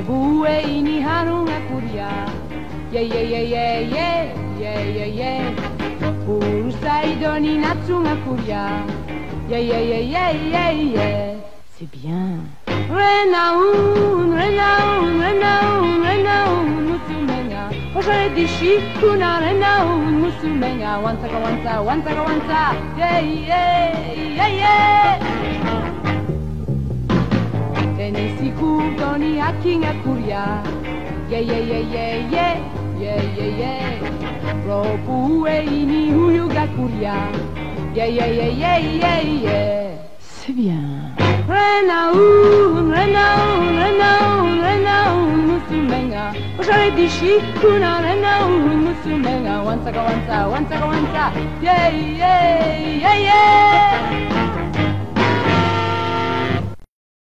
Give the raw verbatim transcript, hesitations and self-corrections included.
Robue ini harunga kuria. Yeah, yeah, yeah, yeah, yeah, yeah, yeah, yeah. Urusai doni natsunga kuria. Yeah, yeah, yeah, yeah, yeah, yeah. C'est bien. Renaun, Renaun, Renaun, Renaun, Musumenga. Oshare dishi kuna Renaun, Musumenga. Wantaga, wanta, wantaga, wanta. Yeah, yeah, yeah, yeah. Tenesiku doni hakinga kuria. Yeah, yeah, yeah, yeah, yeah, yeah, yeah, yeah. Robue ini huyuga kuria. Yeah, yeah, yeah, yeah, yeah, yeah. C'est bien. Renaun, Renaun, Renaun, Renaun, Musumenga. Oshare dishi kuna Renaun, Musumenga. Wantaga, wanta, wantaga, wanta. Yeah, yeah, yeah, yeah.